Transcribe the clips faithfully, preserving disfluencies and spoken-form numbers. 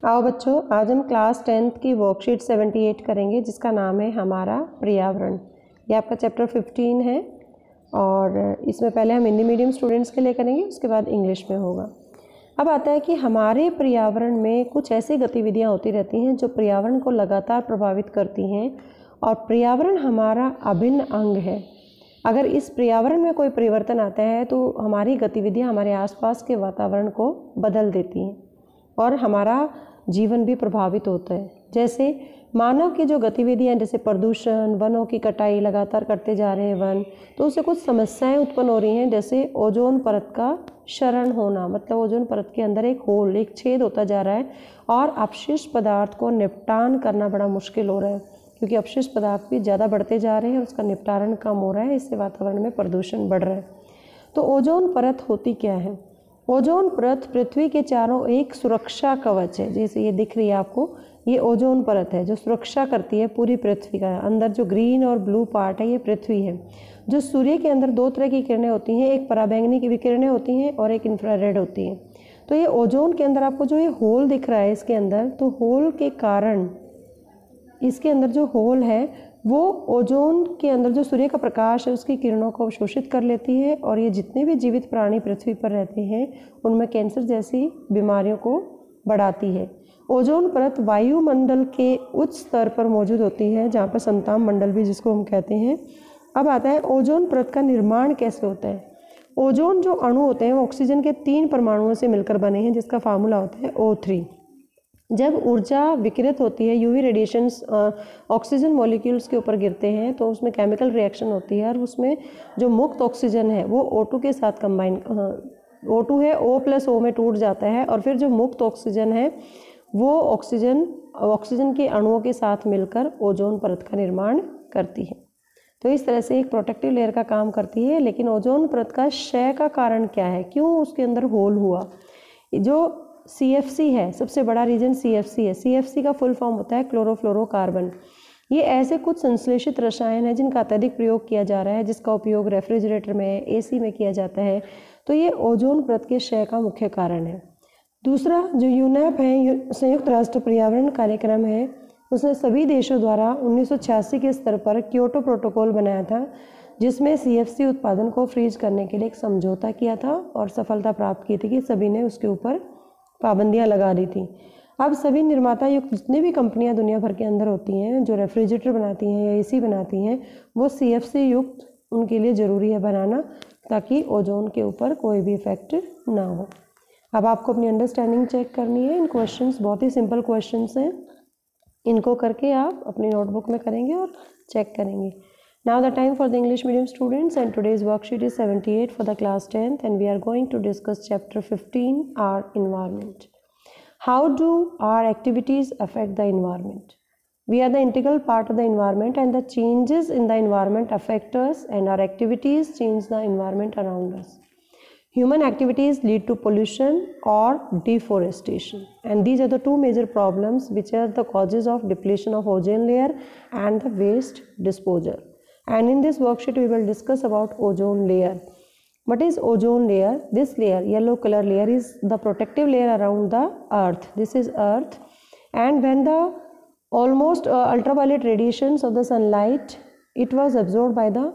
आओ बच्चों, आज हम क्लास टेंथ की वर्कशीट अठहत्तर करेंगे जिसका नाम है हमारा पर्यावरण। ये आपका चैप्टर पंद्रह है और इसमें पहले हम हिंदी मीडियम स्टूडेंट्स के लिए करेंगे, उसके बाद इंग्लिश में होगा। अब आता है कि हमारे पर्यावरण में कुछ ऐसी गतिविधियां होती रहती हैं जो पर्यावरण को लगातार प्रभावित करती हैं और पर्यावरण हमारा अभिन्न अंग है। अगर इस पर्यावरण में कोई परिवर्तन आता है तो हमारी गतिविधियां हमारे आसपास के वातावरण को बदल देती हैं और हमारा जीवन भी प्रभावित होता है। जैसे मानव की जो गतिविधियां, जैसे प्रदूषण, वनों की कटाई लगातार करते जा रहे हैं वन, तो उससे कुछ समस्याएं उत्पन्न हो रही हैं। जैसे ओजोन परत का क्षरण होना, मतलब ओजोन परत के अंदर एक होल, एक छेद होता जा रहा है और अपशिष्ट पदार्थ को निपटान करना बड़ा मुश्किल हो रहा है क्योंकि अपशिष्ट पदार्थ भी ज़्यादा बढ़ते जा रहे हैं, उसका निपटारण कम हो रहा है, इससे वातावरण में प्रदूषण बढ़ रहा है। तो ओजोन परत होती क्या है? ओजोन परत पृथ्वी के चारों एक सुरक्षा कवच है। जैसे ये दिख रही है आपको, ये ओजोन परत है जो सुरक्षा करती है पूरी पृथ्वी का। अंदर जो ग्रीन और ब्लू पार्ट है ये पृथ्वी है। जो सूर्य के अंदर दो तरह की किरणें होती हैं, एक पराबैंगनी की विकिरणें होती हैं और एक इंफ्रारेड होती हैं। तो ये ओजोन के अंदर आपको जो ये होल दिख रहा है इसके अंदर, तो होल के कारण इसके अंदर जो होल है वो ओजोन के अंदर जो सूर्य का प्रकाश है उसकी किरणों को अवशोषित कर लेती है और ये जितने भी जीवित प्राणी पृथ्वी पर रहते हैं उनमें कैंसर जैसी बीमारियों को बढ़ाती है। ओजोन परत वायुमंडल के उच्च स्तर पर मौजूद होती है, जहाँ पर संताप मंडल भी जिसको हम कहते हैं। अब आता है ओजोन परत का निर्माण कैसे होता है। ओजोन जो अणु होते हैं वो ऑक्सीजन के तीन परमाणुओं से मिलकर बने हैं जिसका फार्मूला होता है ओ थ्री। जब ऊर्जा विकिरित होती है, यूवी रेडिएशंस ऑक्सीजन मॉलिक्यूल्स के ऊपर गिरते हैं तो उसमें केमिकल रिएक्शन होती है और उसमें जो मुक्त ऑक्सीजन है वो ओ टू के साथ कंबाइन, ओ टू है O प्लस O में टूट जाता है और फिर जो मुक्त ऑक्सीजन है वो ऑक्सीजन ऑक्सीजन के अणुओं के साथ मिलकर ओजोन परत का निर्माण करती है। तो इस तरह से एक प्रोटेक्टिव लेयर का काम करती है। लेकिन ओजोन परत का क्षय का कारण क्या है, क्यों उसके अंदर होल हुआ? जो सी एफ सी है, सबसे बड़ा रीजन सी एफ सी है। सी एफ सी का फुल फॉर्म होता है क्लोरोफ्लोरोकार्बन। ये ऐसे कुछ संश्लेषित रसायन हैं जिनका अत्यधिक प्रयोग किया जा रहा है, जिसका उपयोग रेफ्रिजरेटर में, एसी में किया जाता है। तो ये ओजोन परत के क्षय का मुख्य कारण है। दूसरा जो यूनैप है, संयुक्त राष्ट्र पर्यावरण कार्यक्रम है, उसने सभी देशों द्वारा उन्नीस सौ छियासी के स्तर पर क्योटो प्रोटोकॉल बनाया था जिसमें सी एफ सी उत्पादन को फ्रीज करने के लिए एक समझौता किया था और सफलता प्राप्त की थी कि सभी ने उसके ऊपर पाबंदियां लगा दी थी। अब सभी निर्माता युक्त जितनी भी कंपनियां दुनिया भर के अंदर होती हैं जो रेफ्रिजरेटर बनाती हैं या एसी बनाती हैं, वो सी एफ सी युक्त उनके लिए ज़रूरी है बनाना, ताकि ओजोन के ऊपर कोई भी इफेक्ट ना हो। अब आपको अपनी अंडरस्टैंडिंग चेक करनी है। इन क्वेश्चंस बहुत ही सिंपल क्वेश्चंस हैं, इनको करके आप अपनी नोटबुक में करेंगे और चेक करेंगे। Now the time for the English medium students, and today's worksheet is seventy-eight for the class tenth, and we are going to discuss chapter fifteen, our environment. How do our activities affect the environment? We are the integral part of the environment, and the changes in the environment affect us, and our activities change the environment around us. Human activities lead to pollution or deforestation, and these are the two major problems which are the causes of depletion of ozone layer and the waste disposal. And in this worksheet we will discuss about ozone layer. What is ozone layer? This layer, yellow color layer, is the protective layer around the earth. This is earth, and when the almost uh, ultraviolet radiations of the sunlight, it was absorbed by the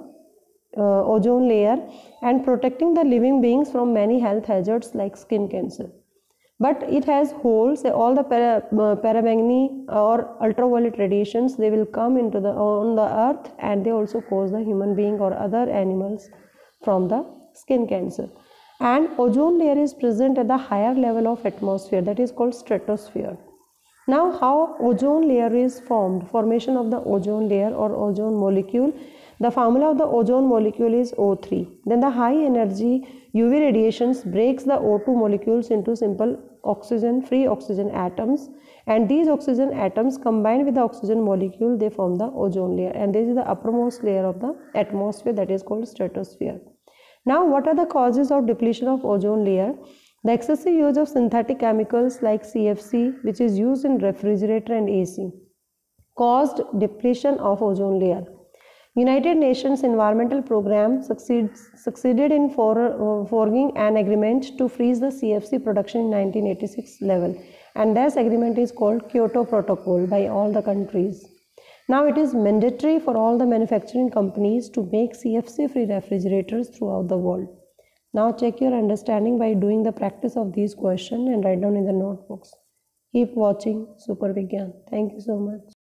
uh, ozone layer and protecting the living beings from many health hazards like skin cancer. But it has holes. All the para, uh, paramagnetic or ultraviolet radiations, they will come into the on the earth, and they also cause the human being or other animals from the skin cancer. And ozone layer is present at the higher level of atmosphere, that is called stratosphere. Now how ozone layer is formed? Formation of the ozone layer or ozone molecule. The formula of the ozone molecule is O three. Then the high energy U V radiations breaks the O two molecules into simple oxygen, free oxygen atoms, and these oxygen atoms combine with the oxygen molecule, they form the ozone layer, and this is the uppermost layer of the atmosphere, that is called stratosphere. Now what are the causes of depletion of ozone layer? The excessive use of synthetic chemicals like C F C, which is used in refrigerator and A C, caused depletion of ozone layer. United Nations Environmental Program succeeds, succeeded in for, uh, forging an agreement to freeze the C F C production in nineteen eighty-six level, and this agreement is called Kyoto Protocol by all the countries. Now it is mandatory for all the manufacturing companies to make C F C-free refrigerators throughout the world. Now check your understanding by doing the practice of these questions and write down in the notebooks. Keep watching Super Vigyan. Thank you so much.